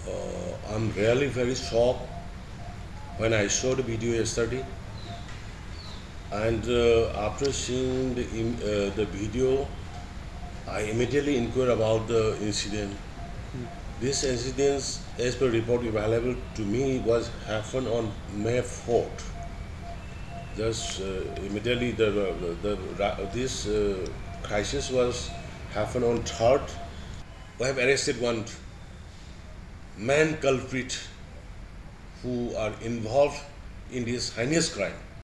I'm really very shocked when I saw the video yesterday, and after seeing the video, I immediately inquired about the incident. This incident, as per report available to me, was happened on May 4th. Just immediately this crisis was happened on 3rd. We have arrested one man culprit who are involved in this heinous crime.